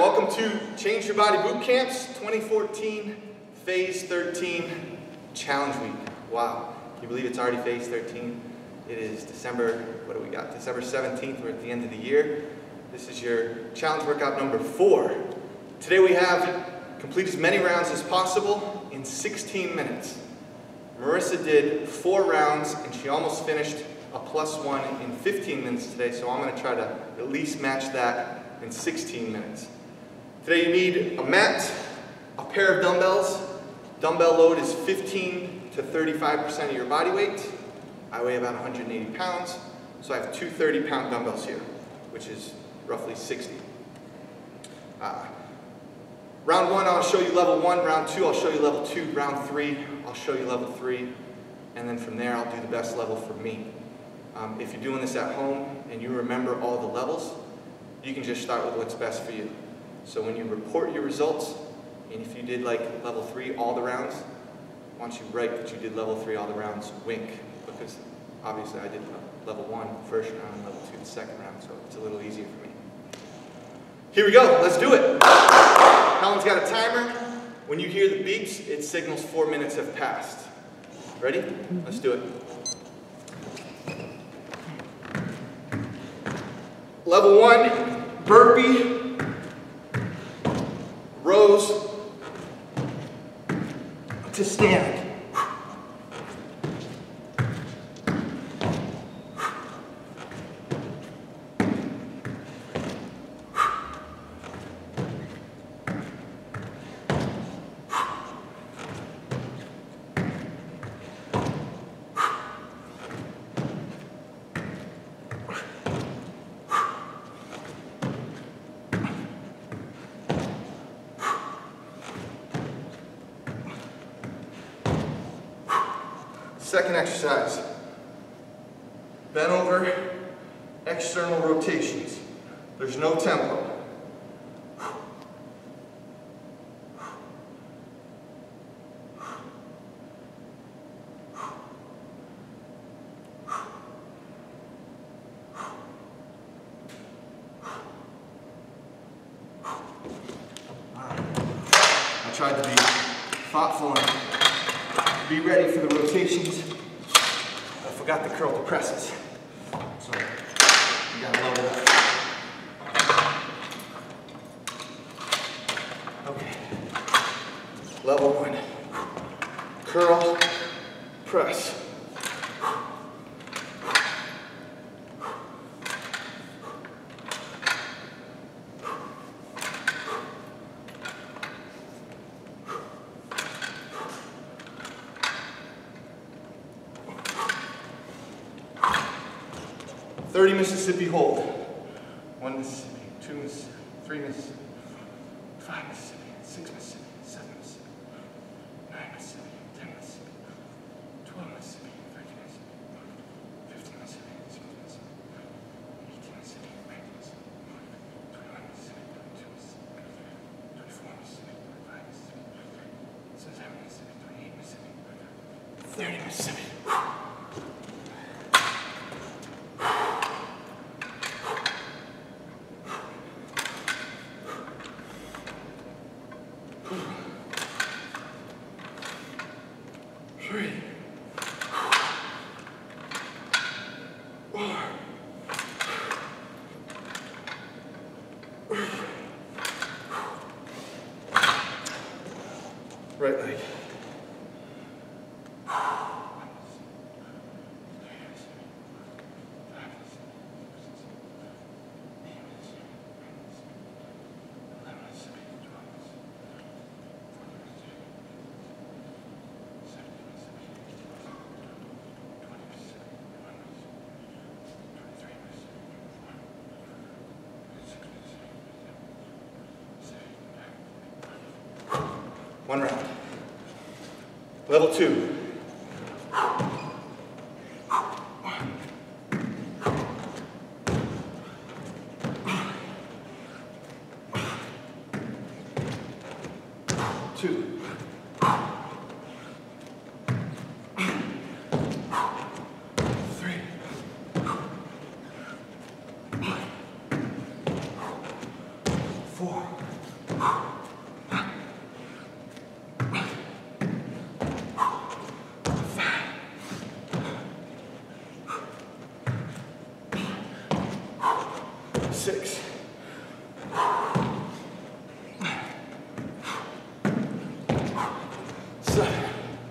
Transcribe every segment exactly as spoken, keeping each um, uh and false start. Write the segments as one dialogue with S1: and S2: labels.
S1: welcome to Change Your Body Boot Camps twenty fourteen Phase thirteen Challenge Week. Wow, can you believe it's already Phase thirteen? It is December, what do we got? December seventeenth, we're at the end of the year. This is your challenge workout number four. Today we have complete as many rounds as possible in sixteen minutes. Marissa did four rounds and she almost finished a plus one in fifteen minutes today, so I'm going to try to at least match that in sixteen minutes. Today you need a mat, a pair of dumbbells. Dumbbell load is fifteen to thirty-five percent of your body weight. I weigh about one hundred eighty pounds, so I have two thirty pound dumbbells here, which is roughly sixty. Uh, round one, I'll show you level one. Round two, I'll show you level two. Round three, I'll show you level three. And then from there, I'll do the best level for me. Um, if you're doing this at home and you remember all the levels, you can just start with what's best for you. So when you report your results, and if you did like level three all the rounds, I want you to write that you did level three all the rounds, wink, because obviously I did level one the first round and level two the second round, so it's a little easier for me. Here we go, let's do it. Helen's got a timer. When you hear the beeps, it signals four minutes have passed. Ready? Let's do it. Level one, burpee, rows to stand. Second exercise, bent over, external rotations. There's no tempo. I tried to be thoughtful and be ready for the rotations. I forgot the curl to presses. So you gotta load it up. Okay. Level one. Curl, press. thirty Mississippi hold. One Mississippi, two Mississippi, three Mississippi, five Mississippi, six Mississippi, seven Mississippi, nine Mississippi, ten Mississippi, twelve Mississippi, thirteen Mississippi, fifteen Mississippi, sixteen Mississippi, eighteen Mississippi, nineteen Mississippi, twenty-one Mississippi, twenty-two Mississippi, twenty-four Mississippi, twenty-five Mississippi, twenty-seven Mississippi, twenty-eight Mississippi, thirty Mississippi. Three, four, right leg. One round. Level two. Two. Three. Four. six, seven,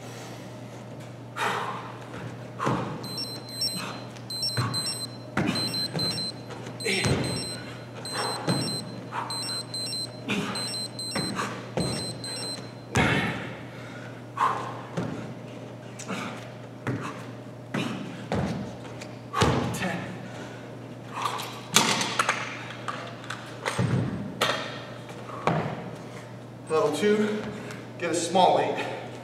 S1: eight, level two, get a small weight.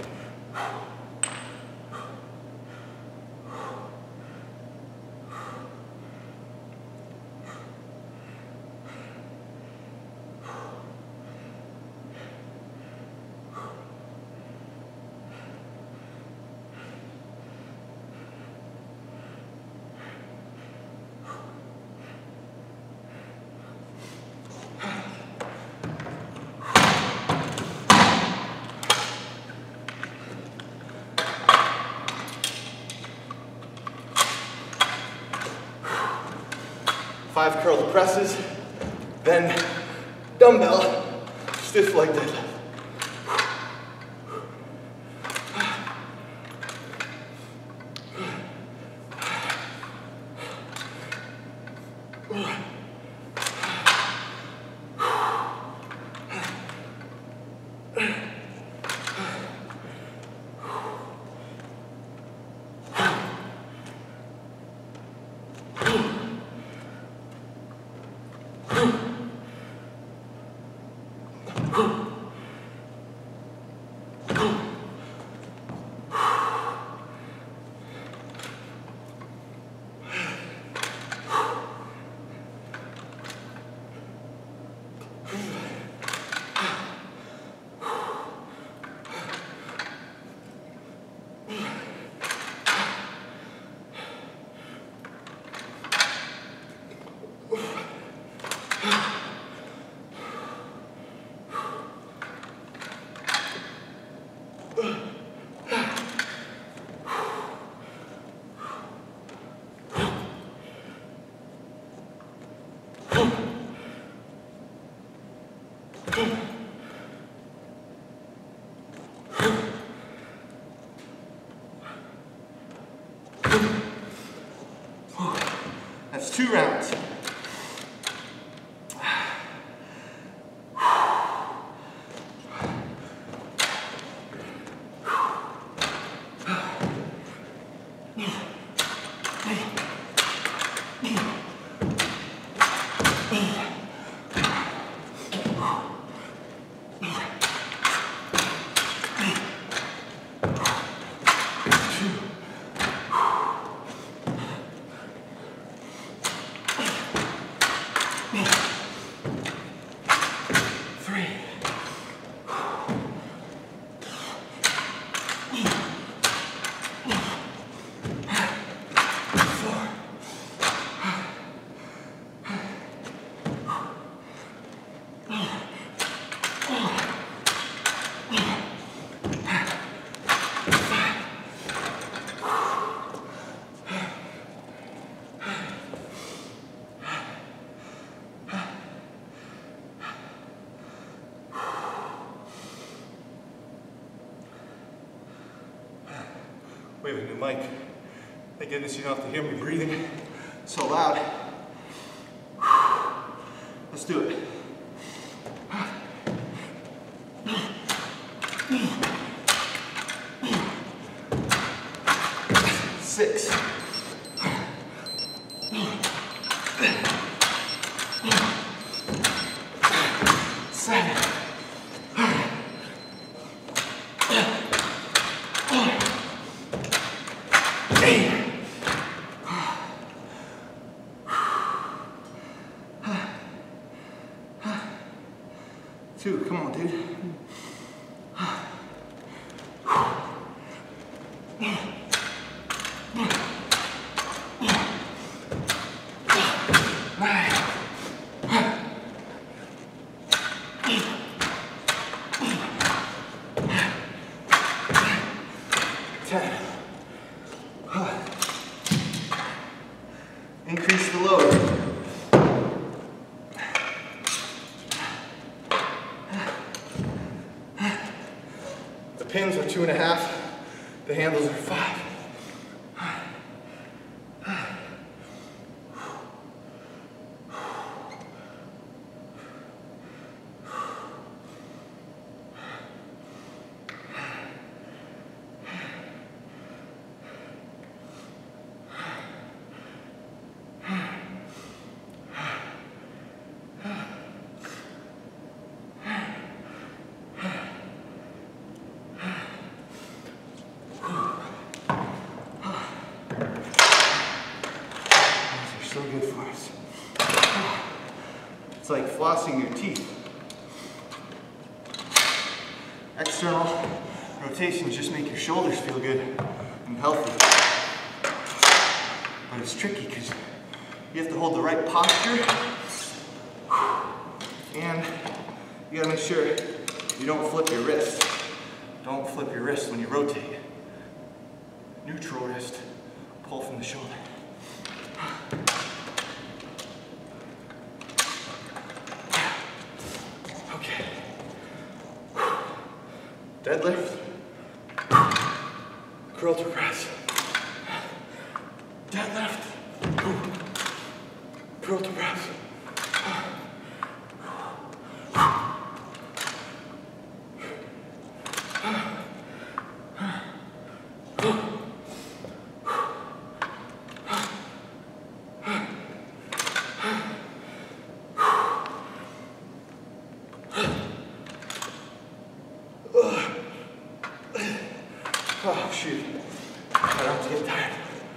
S1: Five curl presses, then dumbbell, stiff leg deadlift. That's two rounds. We have a new mic. Thank goodness you don't have to hear me breathing so loud. Let's do it. Six. Seven. Eight. Two, come on, dude. ten. Increase the load. pins are two and a half, the handles are five. So good for us. It's like flossing your teeth. External rotations just make your shoulders feel good and healthy. But it's tricky because you have to hold the right posture and you gotta make sure you don't flip your wrist. Don't flip your wrist when you rotate. Neutral wrist, pull from the shoulder. Okay. Deadlift. Curl to press. Deadlift. Curl to press. Oh, shoot. My arms getting tired.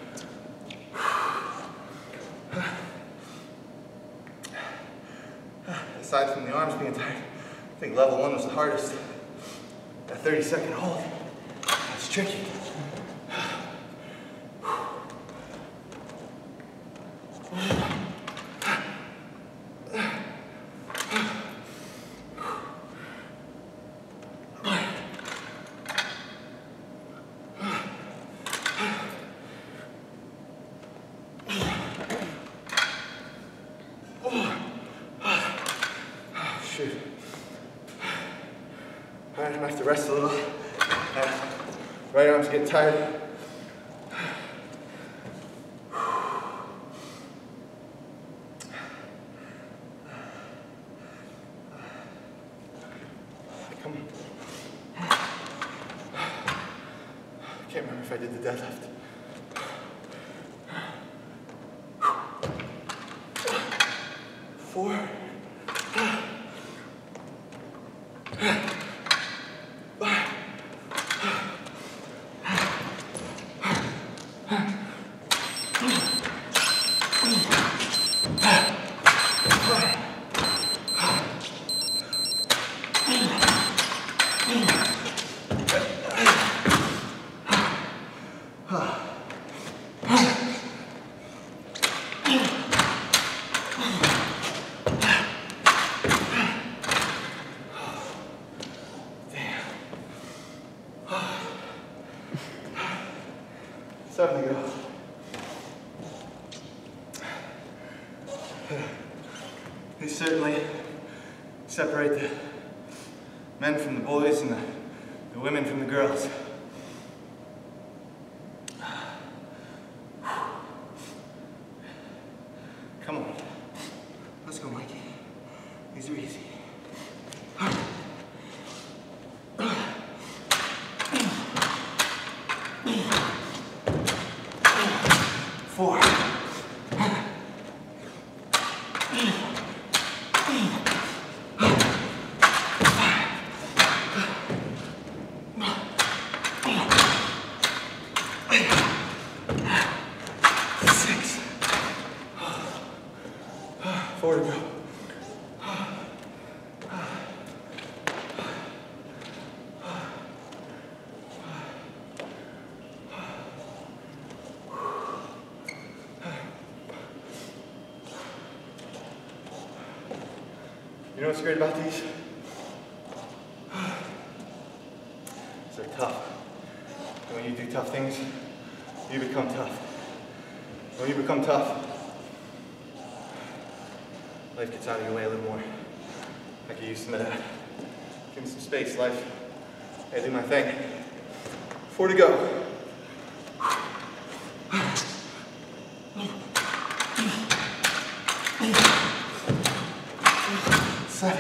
S1: Aside from the arms being tired, I think level one was the hardest. That thirty second hold, that's tricky. Shoot. All right, I'm gonna have to rest a little. Uh, right arm's getting tired. Come on. I can't remember if I did the deadlift. Four. Seven to go. These certainly separate the men from the boys and the, the women from the girls. Come on. Let's go, Mikey. These are easy. Four. Six. Four to go. You know what's great about these? They're tough. And when you do tough things, you become tough. When you become tough, life gets out of your way a little more. I could use some of that. Give me some space, life. I do my thing. Four to go. Seven.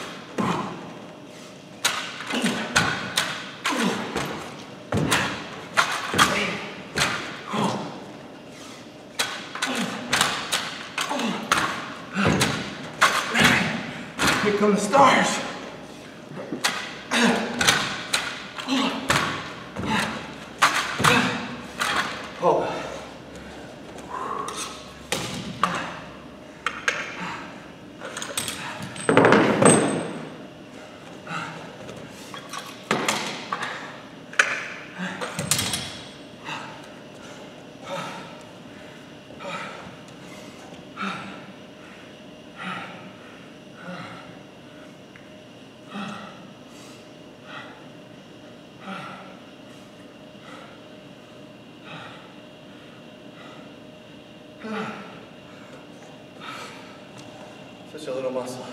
S1: Here come the stars. Oh. Such a little muscle.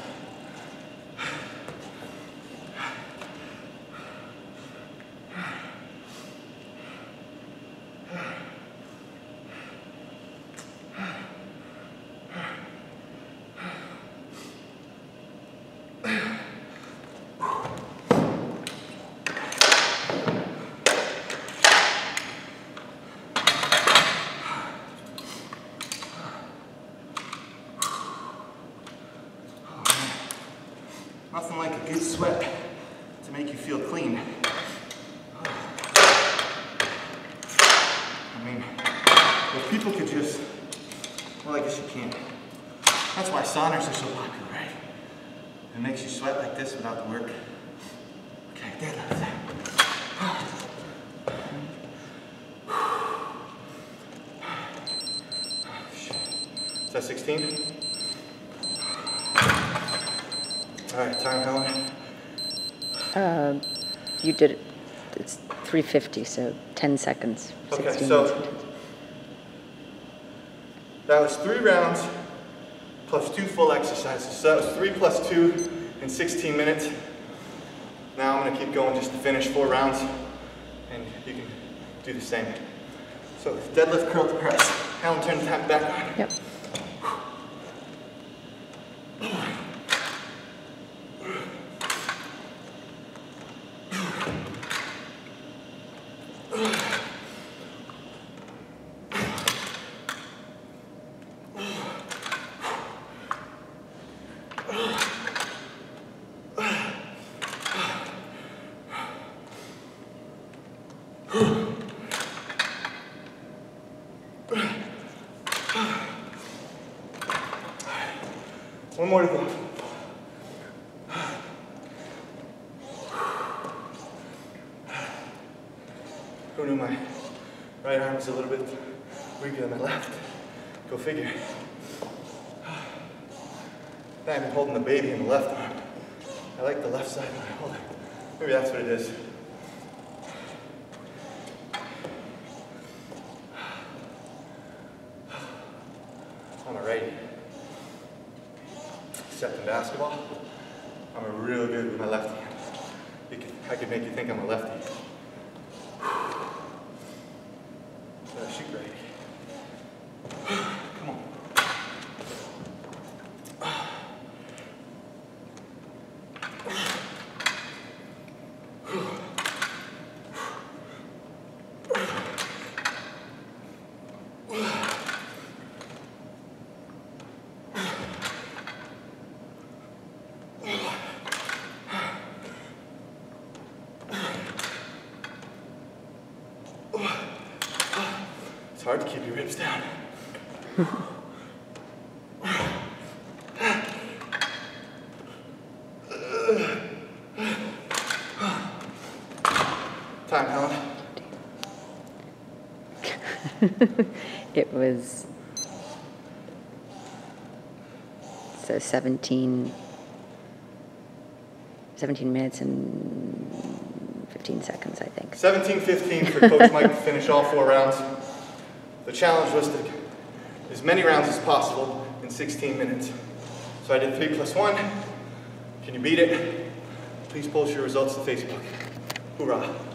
S1: Nothing like a good sweat to make you feel clean. I mean, if people could just, well, I guess you can't. That's why saunas are so popular, right? It makes you sweat like this without the work. Okay, deadlift. Is that sixteen? All right, time, Helen.
S2: Uh, you did it. It's three fifty, so ten seconds.
S1: Okay, so that was three rounds plus two full exercises. So that was three plus two in sixteen minutes. Now I'm gonna keep going just to finish four rounds, and you can do the same. So deadlift, curl to press. Helen, turn the time back on.
S2: Yep.
S1: One more to go. Who knew my right arm was a little bit weaker than my left? Go figure. I've been holding the baby in the left arm. I like the left side when I hold it. Maybe that's what it is. I'm a righty. Except in basketball, I'm a real good with my left hand. You can, I could make you think I'm a lefty. Uh, shoot righty. Come on. It's hard to keep your ribs down. Time, Helen.
S2: It was so seventeen, seventeen minutes and fifteen seconds, I think.
S1: seventeen fifteen for Coach Mike to finish all four rounds. The challenge was to as many rounds as possible in sixteen minutes. So I did three plus one. Can you beat it? Please post your results to Facebook. Hoorah.